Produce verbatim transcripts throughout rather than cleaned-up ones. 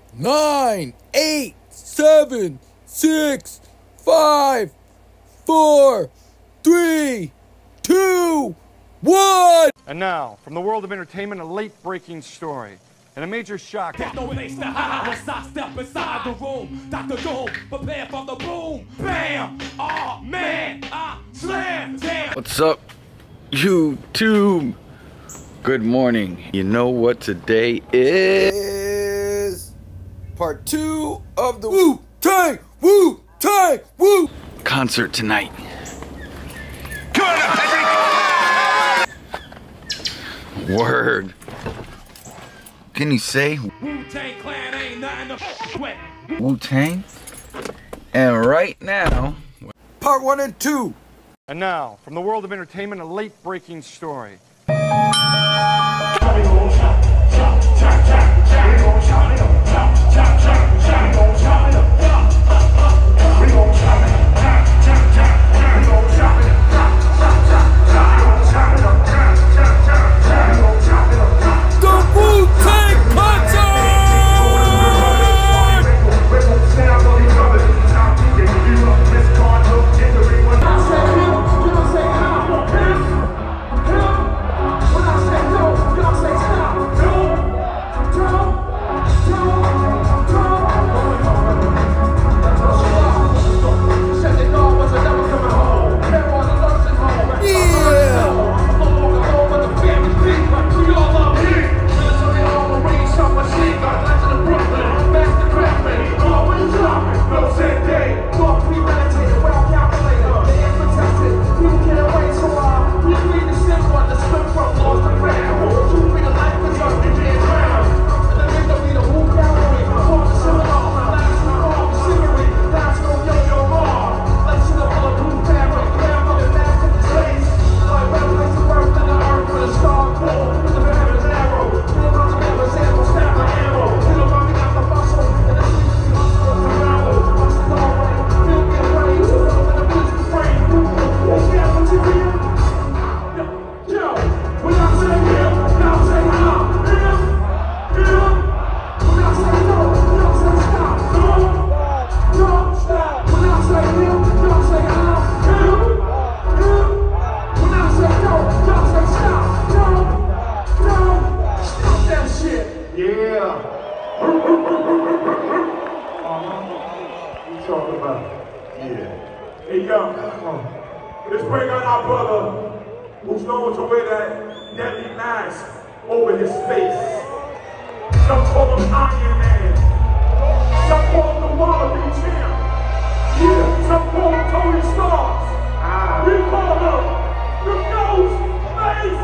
nine, eight, seven, six, five, four, three, two, one. And now, from the world of entertainment, a late-breaking story and a major shock. There's no place to hide once I step inside the room. Doctor Doom, prepare for the boom. Bam! Oh man, I slam. Damn. What's up, YouTube? Good morning. You know what today is? Part two of the Wu-Tang, Wu-Tang, Wu Concert tonight. Word. Can you say Wu-Tang clan ain't nothing to with. Wu-Tang? And right now, Part one and two. And now, from the world of entertainment, a late-breaking story. Hey, yo, let's bring out our brother who's known to wear that deadly mask over his face. Some call him Iron Man. Some call him the Wallaby Champ. Yeah. Some call him Tony Stark. Ah. We call him the Ghost Face.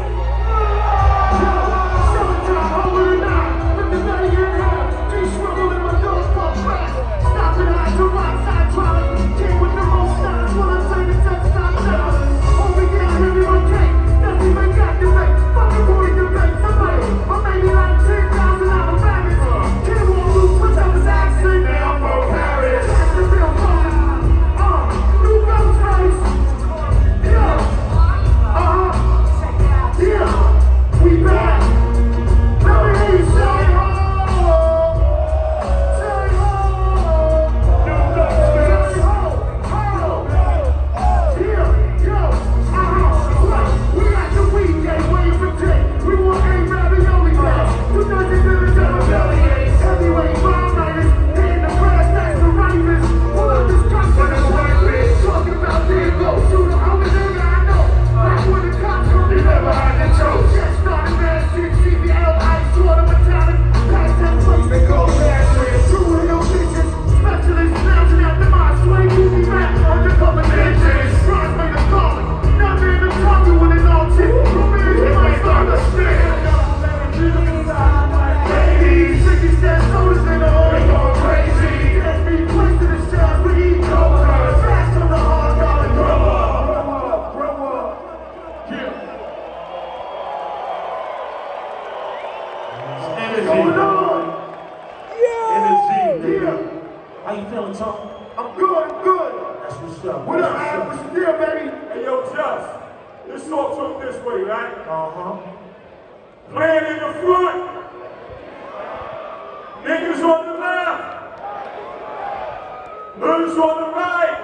Summertime, over and out. With the belly in half. They struggle in my ghost pump back. Stopping eyes to right side trolley. Came with the most stars when I say the touch stop dollars. Over here, everyone cake. Nothing but captivate. Fucking boy, debate. Somebody, or maybe like ten thousand dollar rabbits. Can't walk loose, what's up his accent? Now I'm from Paris. That's the real fun. Uh, new ghost face. Yeah. Uh-huh. Yeah. We back. Let me hear you say ho. Say ho. New ghost face. Say ho. Ho. Yeah. Yo. Uh-huh. Right. We got the weekend waiting for day. We want a ravioli day. Who doesn't do the double belly aches? Heavyweight bomb riders. They in the brass, that's the Ravens. Pull up this truck for the white bitch. Talking about there go. Shoot the only nigga I know. Back when the cops come, they never had the choke. Just started mad shit. C B L, ice, water, metallic. Pass that place, they go last with. Two of them bitches. Specialists bouncing out the mind. Sway movie rap. Undercover ninjas. Rise made a calling. Never even talk to when it's all shit. Who is it? Might start to spin. Ladies, Ricky said sodas in the hole. They going crazy. Can't be placed in the shot. We eat cola. Fast on the hard dollar. Grow up. Grow up. Grow up. Yeah. Energy. Going on. Yeah. Energy. Yeah. How you feeling, Tom? I'm good. I'm good. That's what's up. What up, man? What's the deal, baby? Hey, yo, Just. Let's talk to him this way, right? Uh-huh. Playing in the front. Niggas on the line. Who's on the right?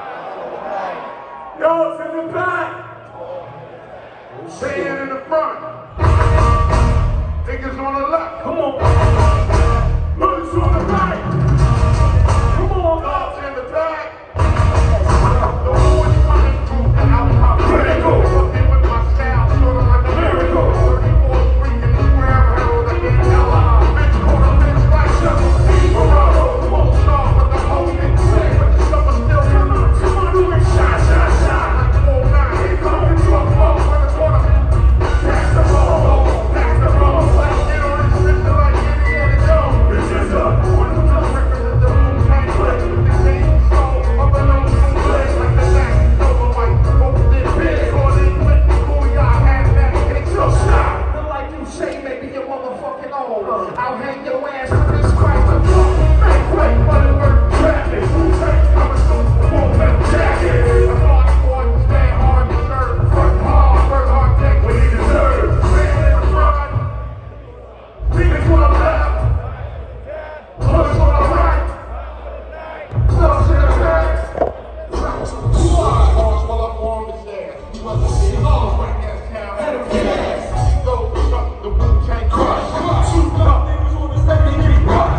Y'all's in the back. Staying in the front. Niggas on the left. Come on. Who's on the right? Come on. Y'all's in the back. The boys running through the outhouse. Critical. Looking with my style, sort of like a miracle. thirty-four street in the square herald again. Ella. Bitch, quarter bitch like shovel. Won't start with the whole thing. But the summer still come on. Come on, do it. Shot, shot, shot. Like four nine. Here comes the truck. Ball in the corner. Pass the ball. Pass the ball. Like get on this bitch like Indiana Jones. This is a one of the records of the Wu-Tang clip. This ain't soul of an old school play. Like the last silver white. Both did big. Or they went to school. Y'all had that. It's so stop. But like you say, maybe you're motherfucking old. I'll hang your ass with this Christ of God. Make way for the word traffic. Wu-Tang coming soon. Won't let jacket. A hard boy, stand hard to serve. Work hard, work hard, take what he deserves. Man in the front. Niggas on the left. Push on the right. Close to the back. Two eyes, horns while I'm on the stairs. He wasn't sitting home right down town. Had him gas. Go up the Wu-Tang crush. Shoot up. Niggas on the stage, they get rushed.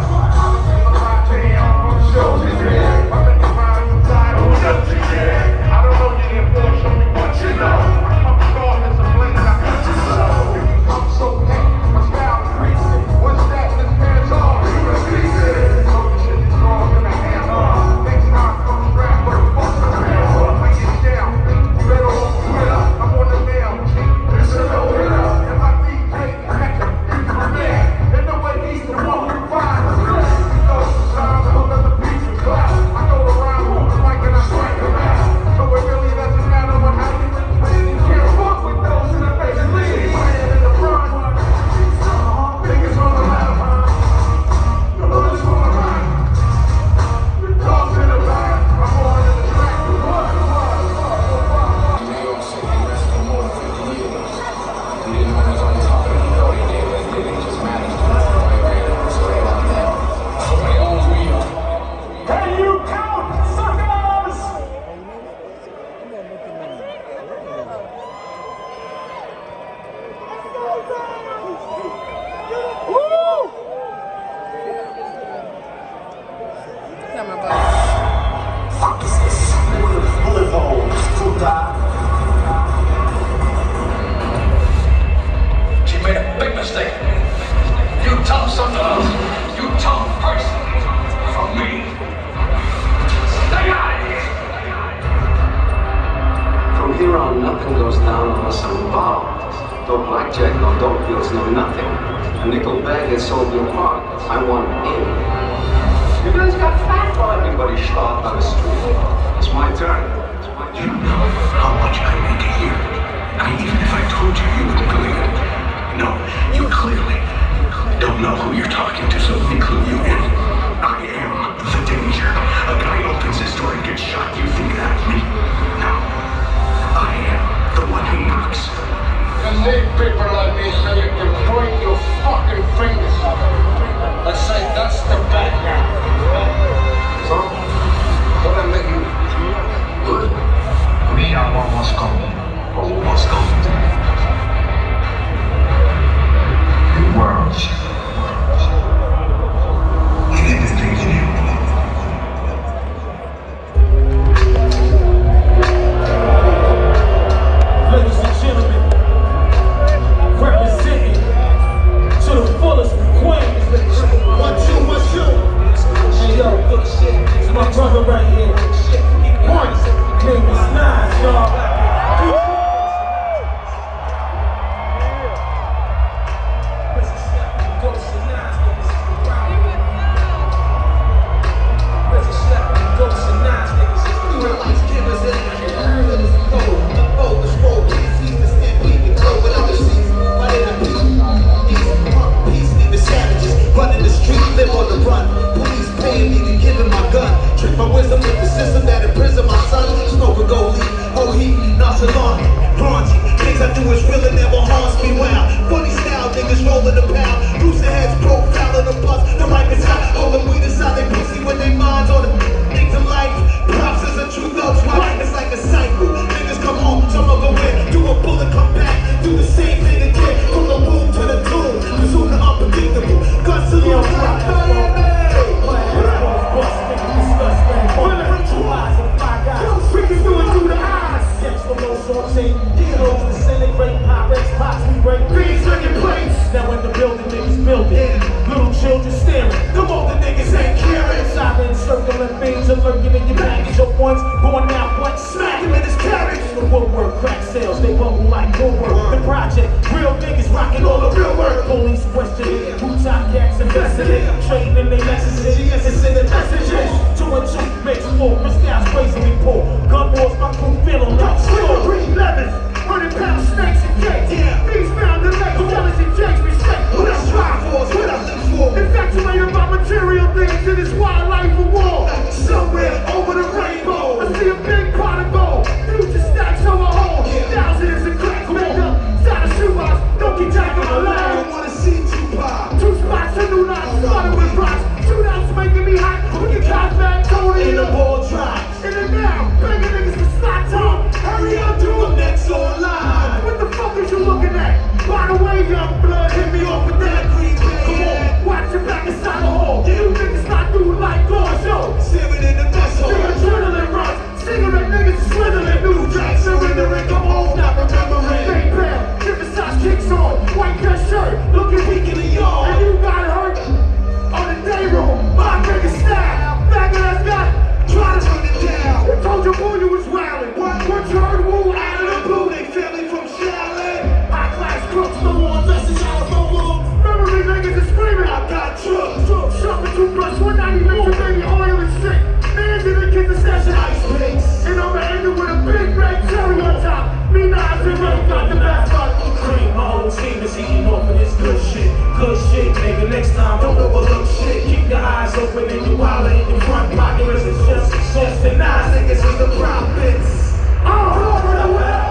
Violent things are lurking in your baggage. Your ones born out, one smack him in his carriage. The woodwork crack sales, they bubble like woodwork. The project, real niggas rocking all the real work. Police question it, Wu-Tang cats invested it. Trading in their Lexus, G S is in the messages. Two and two makes four, Chris Dow's crazily poor. Gun wars, my crew feeling like sure. Green lemons, hundred pound snakes and cakes. These found the lake, jealous and jakes, respect. What I strive for, what I live for. Infatuated by material things in this wild life of war. Somewhere over the rainbow, I see a big pot of gold. Future stacks on my home, thousands of cracks made up. Side of shoebox, don't get jacked on my line. I don't wanna see Tupac. Two spots, a new knots, flooded with rocks. Shootouts making me hot. Put your cops back, Tony in the ball drops. In and now, begging niggas for slot time. Hurry up, do them next online. What the fuck is you looking at? By the way, young blood, hit me off with that green bag. Come on, watch your back inside the hall. You niggas not doing like doors, yo. Seven in the mess hall. The adrenaline runs. Cigarette niggas swindling. New jack surrendering. Come home, not remembering. Fake bell, different size kicks on. White dress shirt, looking weak in the yard. And you got hurt on the day room. My nigga style, faggot ass guy. Try to turn it down. Who told you Wu you was wildin'? What? What you heard Wu out of the blue? They family from Shaolin. High class crooks, no more message out of Oklahoma. Memory niggas is screaming. I got drugs. Shopping toothbrush, one ninety makes your baby oil and shit. Man didn't get the session. Ice picks. And I'ma end it with a big red cherry on top. Me, Nas, and Ray got the best fuck. Cream, my whole team is eating off of this good shit. Good shit, nigga. Next time, don't overlook shit. Keep your eyes open and you wallet in your front pocket. It's just success and nine niggas with the profits. I'm over the well.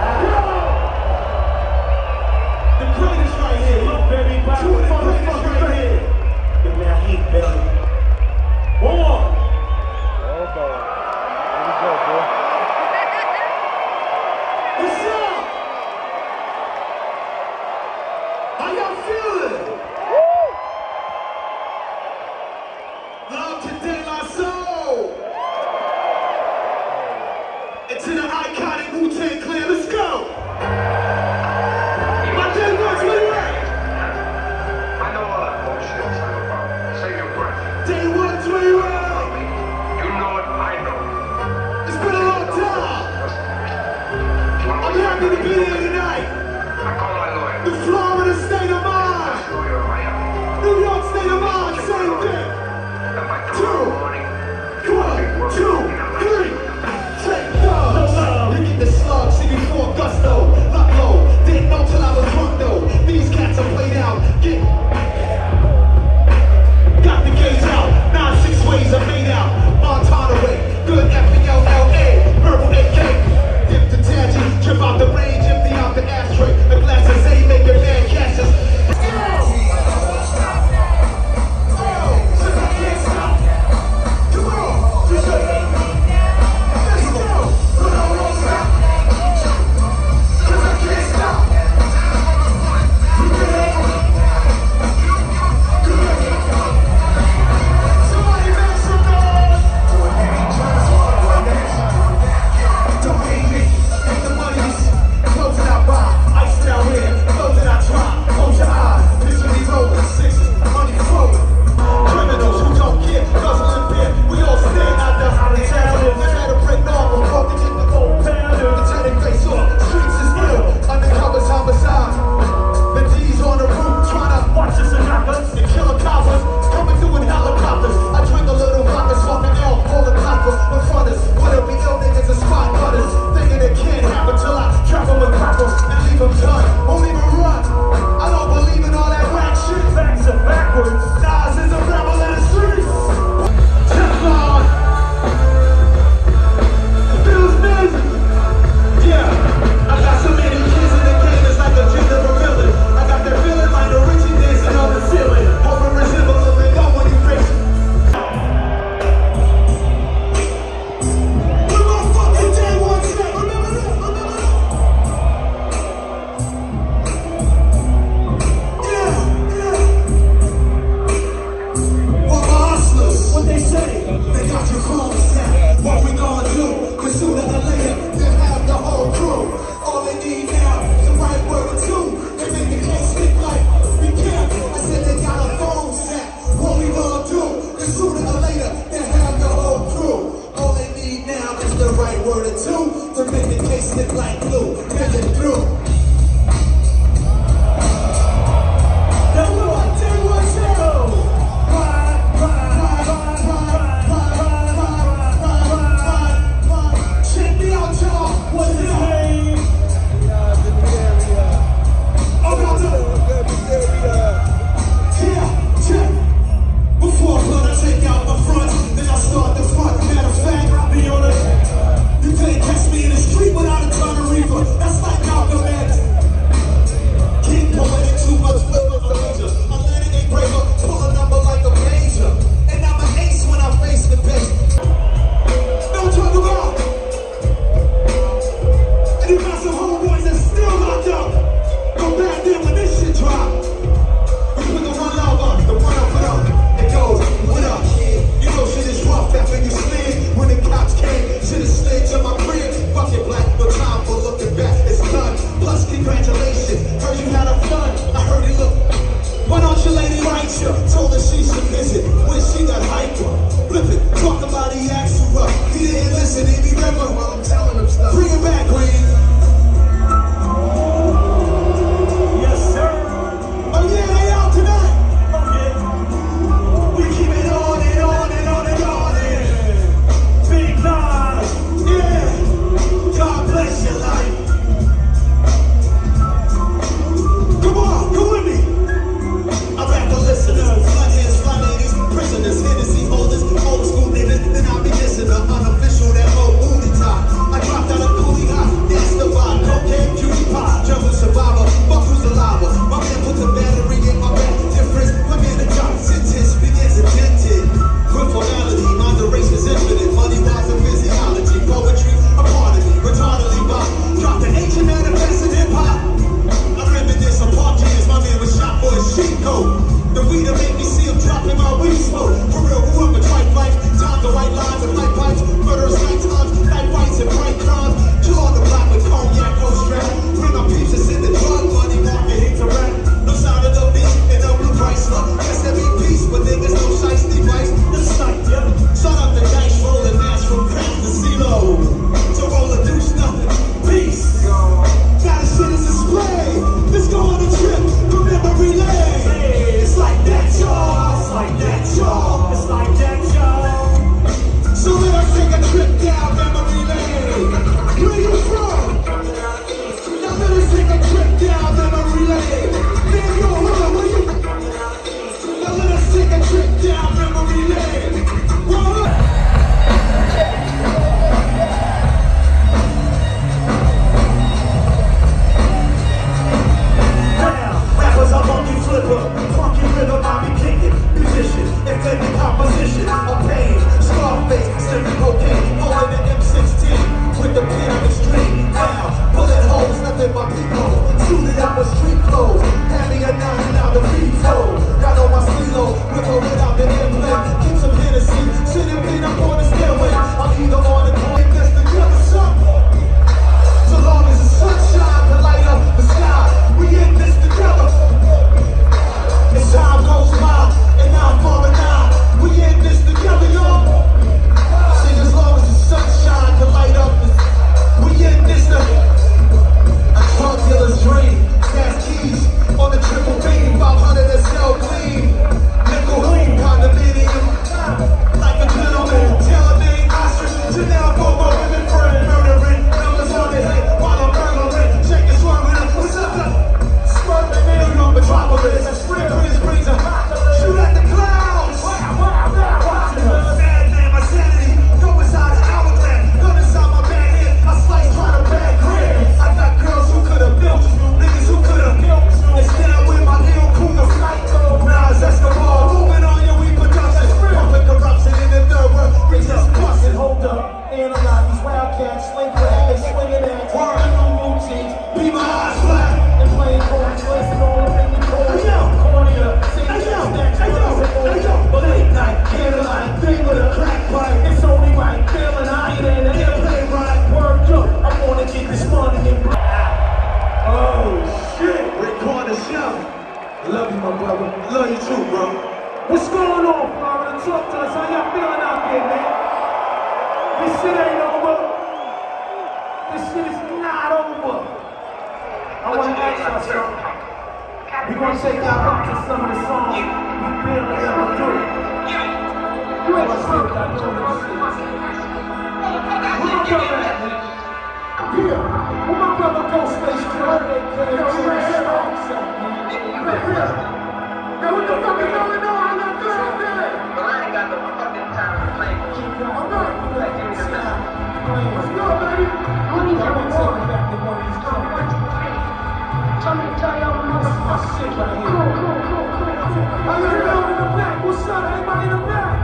The greatest right here. Look, baby, back to the greatest right here. Give me that heat, baby. One more. Oh, boy. Here we go, boy. What's up? How y'all feeling? Woo! Love to De La Soul. And to the iconic Wu-Tang clan, let's go. My day ones, where you at? I know all that bullshit you're talking about. Save your breath. Day ones, where you at? You know it, I know. It's been a long time. I'm happy to be here tonight. I call my lawyer. The Florida state of mind. Show you I am. New York state of mind, same thing. And by Two. tomorrow morning, One, two, three. Take thugs. Look at the slug, see before gusto. Luck low, didn't know till I was drunk though. These cats are played out. Get. Got the gauge out. Nine, six ways are made out. Montana way. Good F B L L A. Purple A K. Dip the tangent. Trip out the range. Empty out the ashtray. The glasses A make your man cashes. Sooner or later, they have your whole word or two to make the case look like glue. Get it through. Now what they want to ride, ride, ride, ride, ride, ride, ride, ride, ride, ride. Check me out, y'all. What's his name? Oh, no, no. Yeah, check. Before I put I take out my front, then I start the front. Matter of fact, I'll be honest. You couldn't catch me in the street without a ton of reefer. That's like Malcolm X. King poetic, too much flip of a major. Atlantic ain't braver, pull a number like a major. And I'm an ace when I face the base. Don't talk about. And you got some homeboys that's still locked up. Go back there when this shit drop. We put the one love up, the one I put up. It goes, what up, kid? You know shit is rough after you slid. When the cops came, shit is slid to my crib. Fuck it, black, no time for looking back. It's done. Plus, congratulations. Heard you had a fun. I heard it look. Why don't your lady write you? Told her she should visit when she got hyper. Flip it, talk about he asked you up. He didn't listen, he remember while I'm telling him stuff. Bring it back, Green. Yes, sir. Oh yeah, they out tonight. Oh yeah. We keep it on and on and on and on and big lives. Yeah. God bless your life. Come on, come with me. I rap the listeners, floodheads, fly ladies, prisoners, Hennessy holders, old school niggas. Then I'll be dissing the unofficial, that old movie top. I dropped out of coolie hot, that's the vibe. Cocaine, cutie pie, jungle survivor, fuck who's alive. My man put the battery in my back. Difference, my man the job sentence begins indented. With formality, moderation is infinite. Money wise and physiology, poetry, a part of me, retardedly bop. Drop the ancient manifest in hip hop. I reminisce on Park Jams, my man was shot for his sheep coat. The weed that make me see him dropping my weed smoke. For real, grew up a tripe life, times the white lines and light pipes, murderous night times, night whites and bright crimes. Chill on the block with cognac, post strap. Bring my peeps that's in the drug money market, hate to rap. No sound of the beat and no blue Chrysler. Yes, every piece, but niggas no shiesty device. The sight, yep. Shut up the dice, rolling ass from crack to CeeLo. To roll a deuce, nothing. Peace. Now the shit is displayed. Let's go on a trip from memory lane. Hey, it's like that, y'all. It's like that, y'all. It's like that, y'all. So let us take a trip down memory lane. Where you from? Now let us take a trip down memory lane. Man, yo, hold on, where you? Now let us take a trip down memory lane. Roll up. Rappers are monkey flipper, funky rhythm I be kicking. Musician, invented composition, a pain, Scarface, slipping cocaine, holding the M sixteen with the pen of extreme. Now, bullet holes, nothing but people. Suited up with street clothes, hand me a nine and out the feet flow. Got on my CeeLo, with or without the airplane. Keep some Hennessy, sitting pin up on the stairway. I'm either on the coin, that's the killer something. So long as the sun shines to light up the sky, we in this together. As time goes by, and I'm falling out, we in this together, y'all. Sing as long as the sun shines to light up the, we in this together. A drug dealer's dream, gas keys on the triple beam, five hundred S L clean, nickel lean, condominium, like a gentleman, tailor made ostrich, Chanel, Bobo, women friend, murdering, numbers on the head, while I'm murdering, shake and swerving, what's up, swerving, New York metropolis, spring breeze brings a shoot at the clouds, watching the sad man, my sanity, go inside the hourglass, gun inside my bag head, I slice, try to bag grin, I got girls who could have built, niggas who could have built, instead I with my heel cougar flight, now it's Escobar, moving on your weed production, public corruption in the third world, brings us busting, hold up, analyze these wildcats, sling crack, they swinging at, word, new routines, be my eyes black, and playing chords, listen all up in the chords, cornea, sing stacks, hey yo, hey yo, but late night, candlelight, thing with a crack pipe, it's only right, feeling higher than an airplane ride, word up, I wanna get this money in black. Oh shit, record the show. Love you, my brother. Love you too, bro. What's going on, Florida? Talk to us. How y'all feeling out there, man? This shit ain't over. We're gonna take y'all back to some of the songs we barely ever do. You ain't gonna see what I do in this shit. We're gonna go back. Yeah, when my brother Ghostface killed, they came to the songs. Now what the fuck is going on? I got this out there. But I ain't got no fucking time to play. I'm not. Let's go, baby. I'm gonna take it back to one of these songs. Tell me to tell y'all This is my shit right here. Cool, cool, cool, cool. I got it out in the back. What's up? Everybody in the back?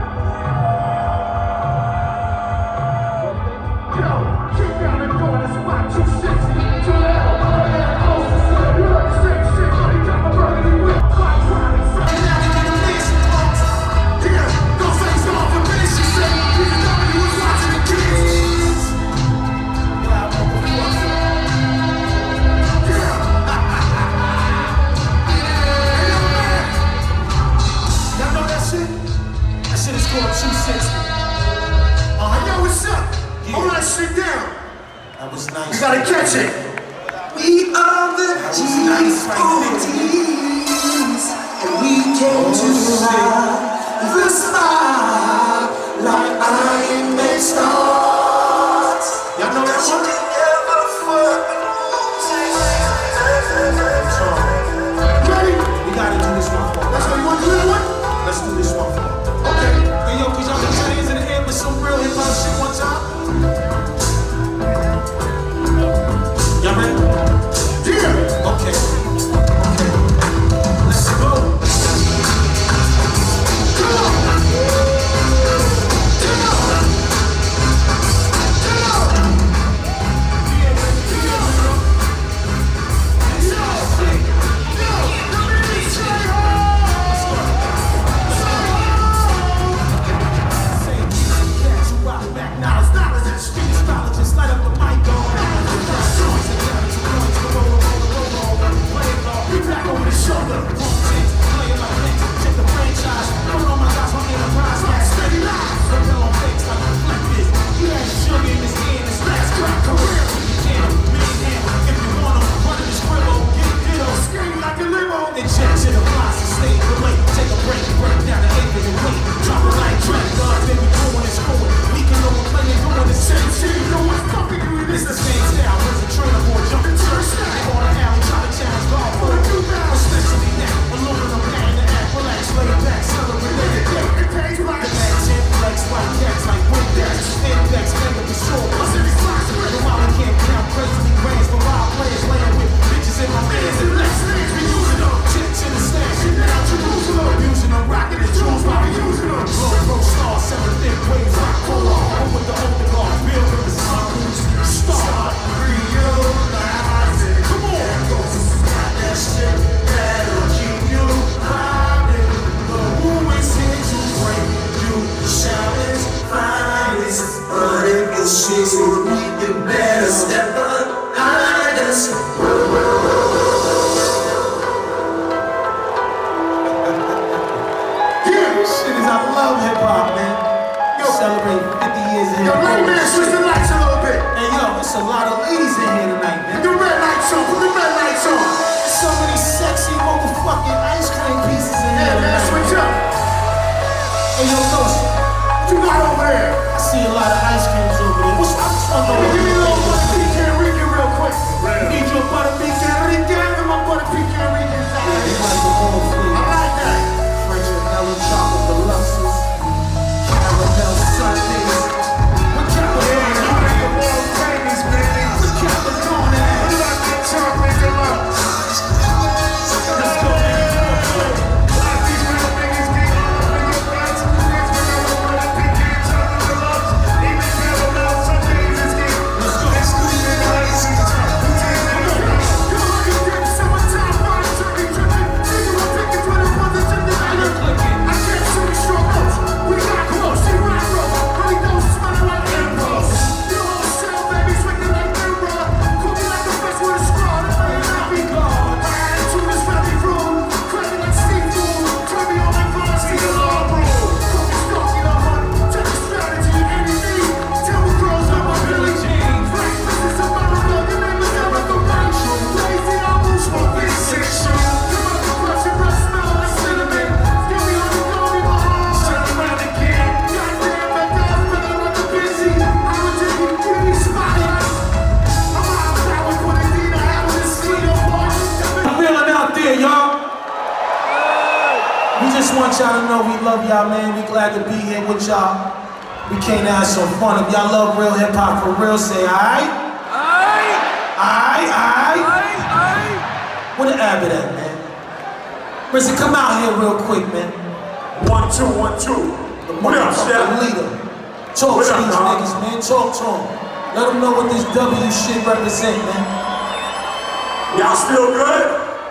Yo, kick down the door. That's why too sexy. Too loud. Yeah, close to see the blood. Same shit, but he got my burgundy whip. Fight, fight, fight. Now we got the list. Yeah, don't say it's all for this. She said, you know he was watching the kids. Yeah, motherfucker. That shit is called two sixty. Uh, yo, what's up? Yeah. Hold that shit down. That was nice. You gotta catch it. We are the G nice O Ts, and we came to light the spot like Iron Man stars. Y'all know that one? Ready? We gotta do this one for Let's go. You wanna do that one? Let's do this one for Okay. Hey yo, could y'all put your hands in the air for some real hip hop shit one time? Y'all ready? Yeah. Okay. Okay. Let's go. Come on. Come on. Come on. want y'all to know we love y'all, man. We glad to be here with y'all. We came to have some fun. If y'all love real hip hop for real, say aight. Aight. Aight, aight. Aight, aight. Where the Abbott at, man? Rizzy, come out here real quick, man. One, two, one, two. The What up, motherfucking Chef? leader. Talk What to up, these dog? niggas, man. Talk to them. Let them know what this W shit represent, man. Y'all still good?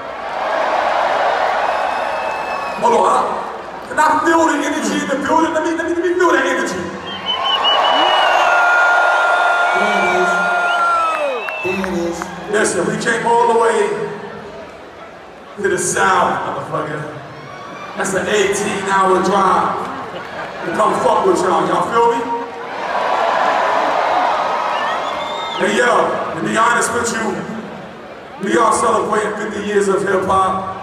Hold on, huh? Can I feel the energy in the building? Let me, let me, let me feel that energy. There it is. There it is. Listen, we came all the way to the south, motherfucker. That's an eighteen hour drive to come fuck with y'all. Y'all feel me? Hey yo, to be honest with you, we are celebrating fifty years of hip hop.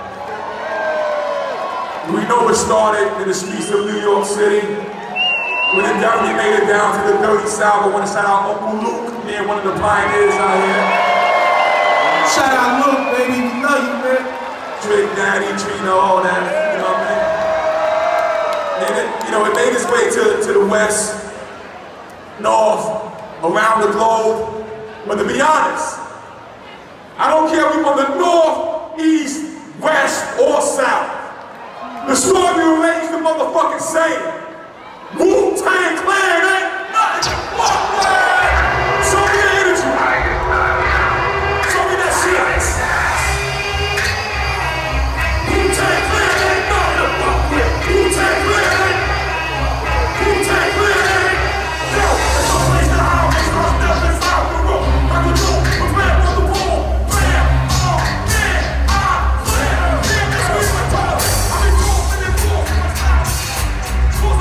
We know it started in the streets of New York City. When it definitely made it down to the dirty south, I want to shout out Uncle Luke, being one of the pioneers out here. Shout out Luke, baby. We love you, man. Trick Daddy, Trina, all that, you know what I mean? And it, you know, it made its way to, to the west, north, around the globe. But to be honest, I don't care if you're from the north, east, west, or south. The story remains the motherfucking same. Wu-Tang Clan ain't nothing but word. Show me the energy. Show me that shit. Wu-Tang Clan ain't nothing but word. Wu-Tang Clan ain't. Wu-Tang Clan ain't. Yo, there's no place that I always run down this out the road. I can do it, prepare for the war. Bam, oh, yeah, I slam. Damn, this is my talk. I've been talking and talking.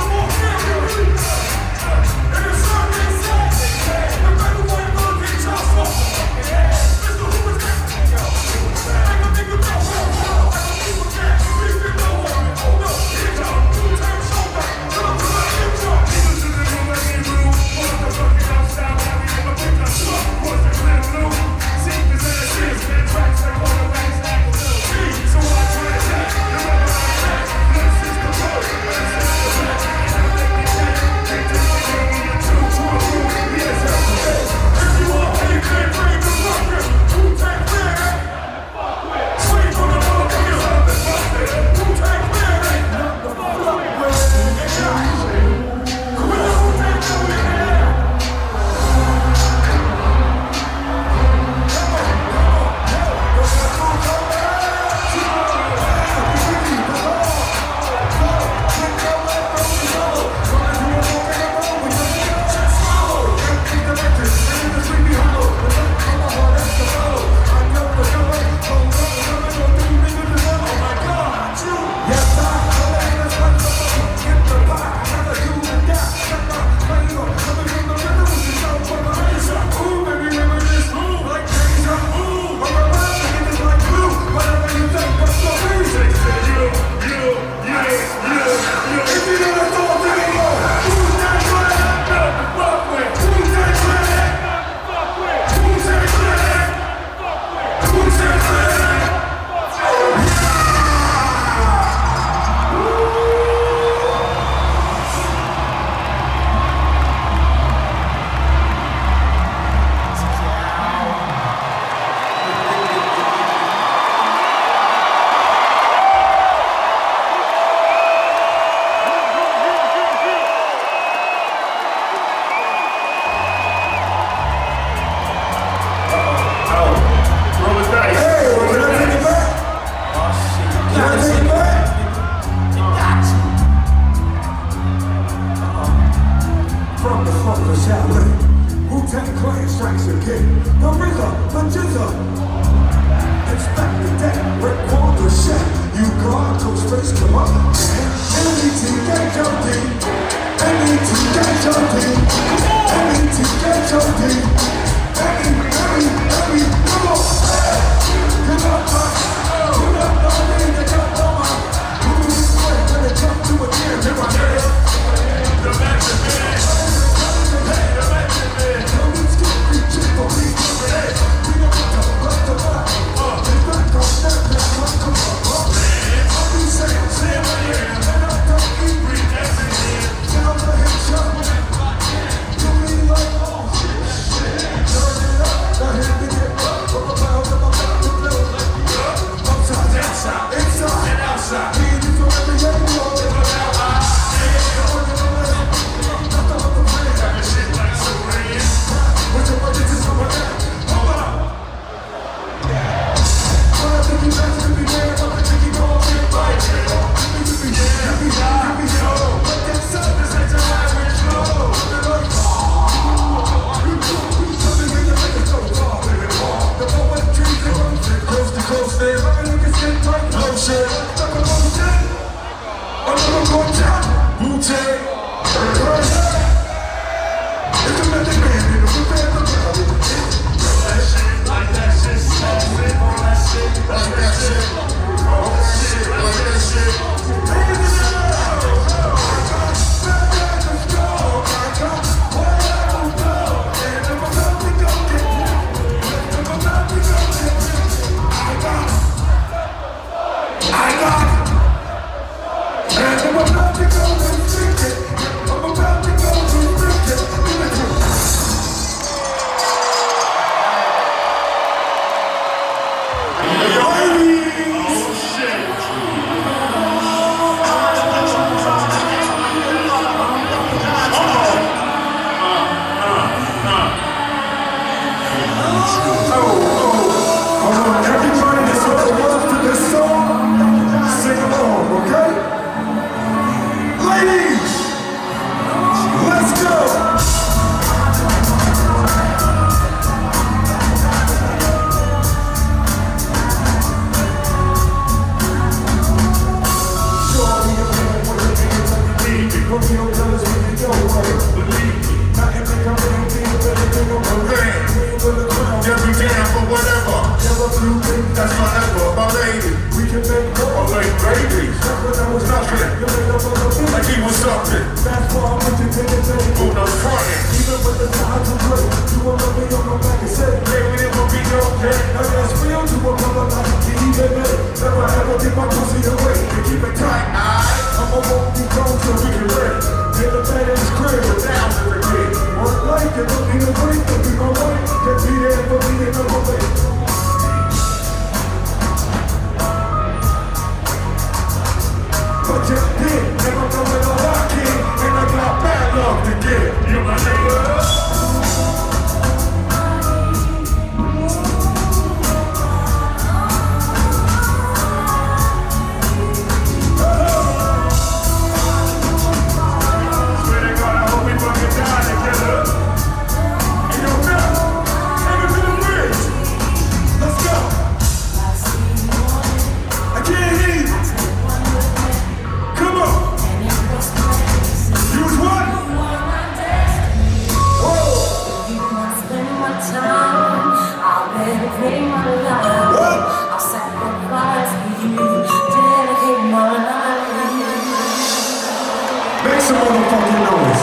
That's why I'm with you till the day. Who knows crying? Even with the times of great, you will love me on my back and say, baby, it will be okay. Now that's real to a brother like me, baby. Never ever give my pussy away. You keep it tight, aight? I'ma walk you down till we can rest. Get the bed in his crib, but down to the kid. Work life, you don't need a break, don't be my way. Just be there for me another way. But you did, never coming all I can. And I got bad love to give. You my nigga. Make some motherfucking noise.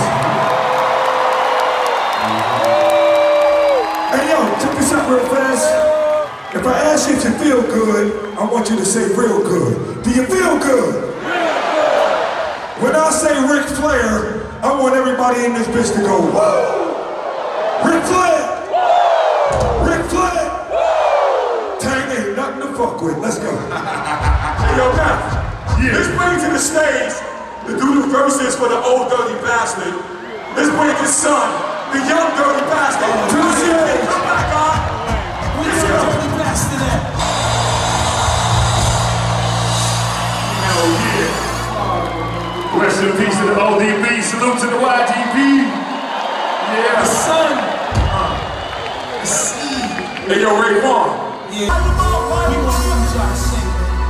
Hey yo, check this out real fast. If I ask you if you feel good, I want you to say real good. Do you feel good? When I say Ric Flair, I want everybody in this bitch to go, woo! Ric Flair! Ric Flair! Tang ain't nothing to fuck with. Let's go. Hey, yo, Matt. Yeah. Let's bring to the stage to do the verses for the old dirty bastard. Let's bring his son, the young dirty bastard, to the stage. Come back on. Where's the dirty bastard at? Hell yeah. Rest in peace to the O D B. Salute to the Y G P. Yeah. The son. The seed. Hey, yo, Ray Vaughn. Yeah. We want you to try to sing.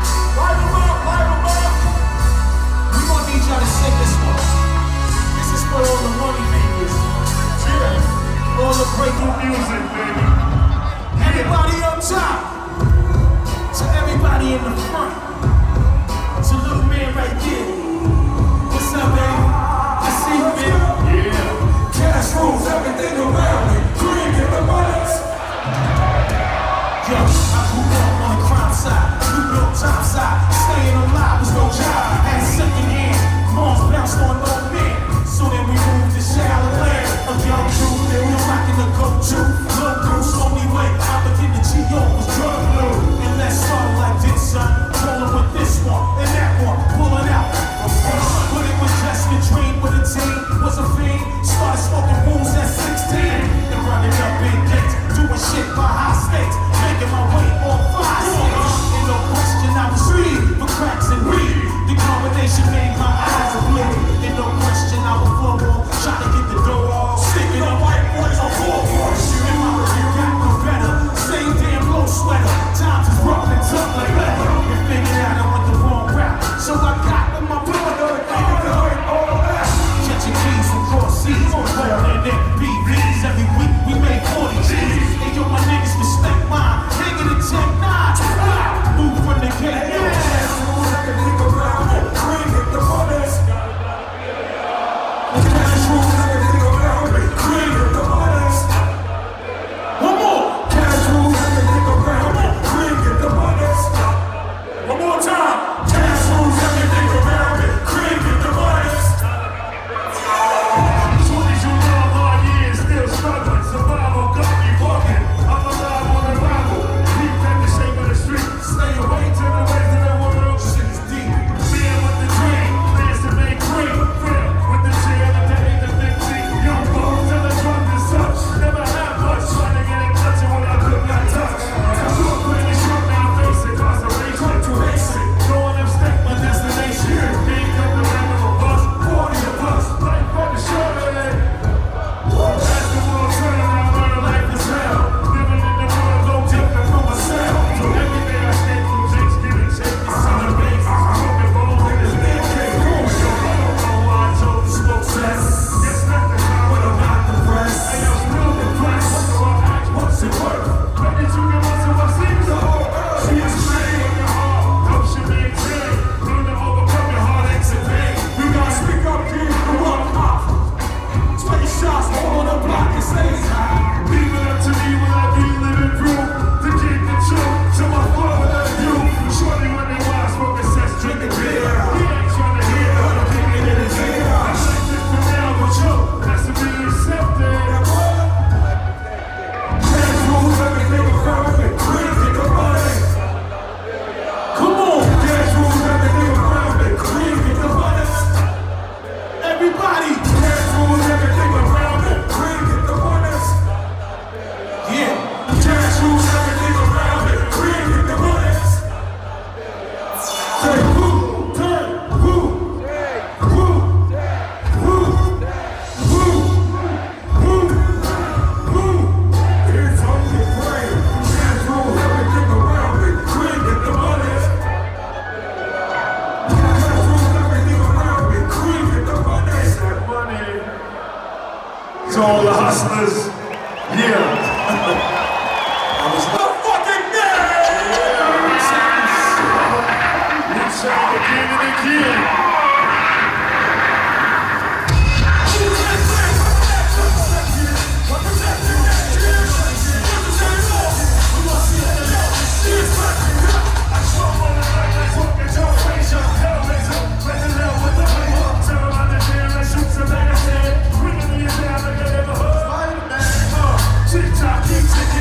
We want you to sing this one. This is for all the money makers. Yeah. All the breaking music, baby. Everybody up top. To everybody in the front. To little man right there. What's up, baby? I see you, man. Yeah. Cash rules everything around me. Green in the buttons. Yo, I grew up on the crime side. Grew up top side. Staying alive was no job. Had second hand. Moms bounced on old men. So then we moved to shallow land. A young dude, we were rocking the go-to. Low Bruce, only way I begin to G O was drug blue. And let's start like this, son. Rolling with this one and that one. Pulling out. But it was just a dream with a team. Was a fiend. Started smoking booze at sixteen. And running up big gates. Doing shit by high stakes. Making my way on five states. And no question I was free for cracks and weed. The combination made my eyes bleed. And no question I was flow on. Trying to get the dough off. Sticking up white boys on four boys. And my review got no better. Same damn low sweater. Time to rough and tough like leather. And figured out I went the wrong route. So I got with my brother. Catching keys from cross seas. Rolling in B Vs. Every week we made forty G's. And yo, my niggas respect mine. Nigga the tech nine. Move from the gate. One more. Cash rules everything around me. Green get the money. One more time. Cash rules everything around me. Green get the money. twenty-two long hard years. To all the hustlers, yeah. I was Fucking man! Wu-Tang again and again. Tick-tock, keep ticking.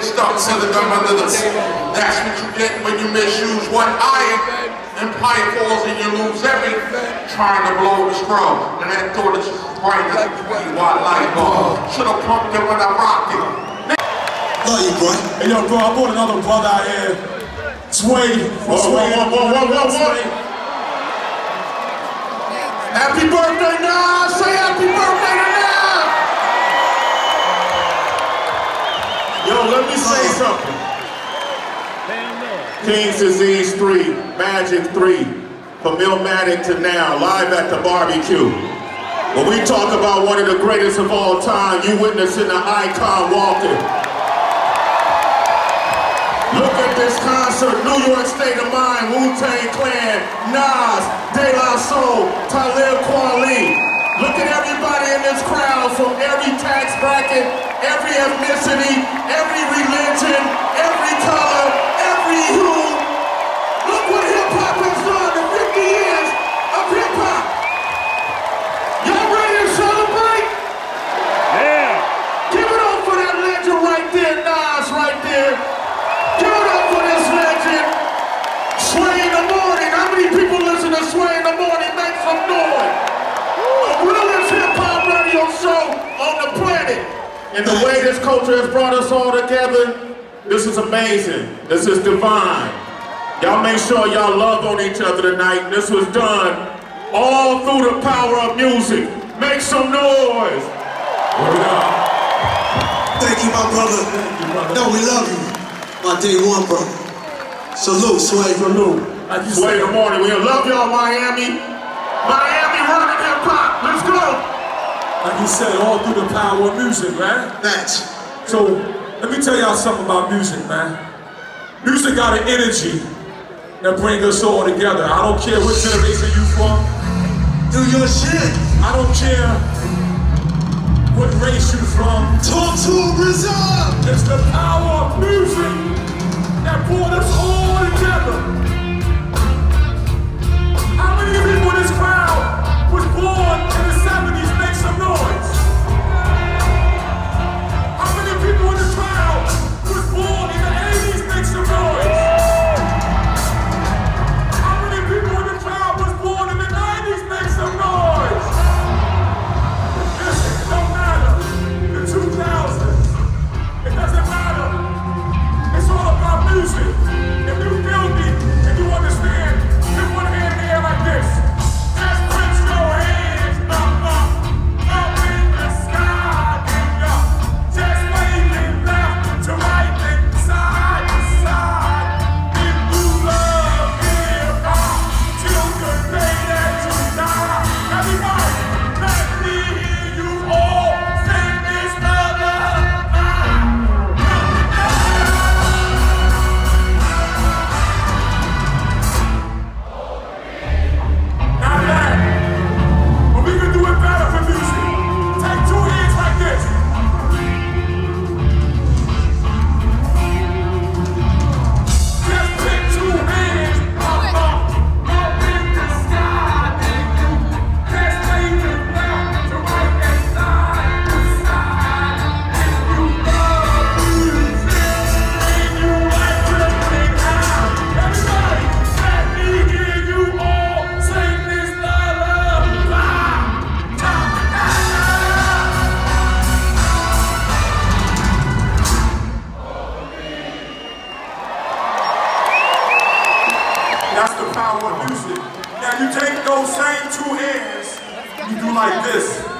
mixed up, selling them under the. That's what you get when you misuse what I am. Empire falls and you lose everything. Trying to blow the scrub. And that thought is bright as a three watt light bulb. Should've pumped it when I rocked it. Love you, boy. Hey, yo, bro, I brought another brother out here. Sway. Whoa, whoa, whoa, whoa, whoa, whoa, whoa. Happy birthday, Nas! Say happy birthday to Nas! Yo, let me say something. King's Disease three, Magic three, from Illmatic to now, live at the barbecue. When we talk about one of the greatest of all time, you witnessing the icon walking. Look at this concert, New York State of Mind, Wu-Tang Clan, Nas, De La Soul, Talib Kweli. Look at everybody in this crowd from every tax bracket, every ethnicity, every religion, every color, every hue. Look what hip-hop has done in fifty years of hip-hop. Y'all ready to celebrate? Yeah. Give it up for that legend right there, Nas right there. Give it up for this legend. Sway in the morning. How many people listen to Sway in the morning? Make some noise. The realest hip-hop radio show on the planet. And the way this culture has brought us all together, this is amazing. This is divine. Y'all make sure y'all love on each other tonight. This was done all through the power of music. Make some noise. Word up. Thank you, my brother. No, we love you. My day one, brother. Salute, Sway. Salute. Sway in the morning. We love y'all, Miami. Miami running hip hop. Let's go. Like you said, all through the power of music, man. Thanks. So, let me tell y'all something about music, man. Music got an energy that brings us all together. I don't care what generation you from. Do your shit. I don't care what race you from. Talk to a reserve. It's the power of music that brought us all together. How many people in this crowd was born in the seventies? Make some noise. How many people in the crowd was born in the eighties? Make some noise. How many people in the crowd was born in the nineties? Make some noise. Listen, it don't matter. The two thousands. It doesn't matter. It's all about music. If you feel me, if you understand, put one hand in the air like this. Just put your hands up, up, up in the sky, and up. Just waving left to right and side to side. If you love hip hop till the day that you die. Everybody, let me hear you all sing this lullaby. Now that, but we can do it better for music. Take two hands like this. Just put two hands up, up, up in the sky, and you just waving left to right and side to side. If you love music and you like to sing out, everybody, let me hear you all sing this lullaby. That's the power of music. Now you take those same two hands, you do like this.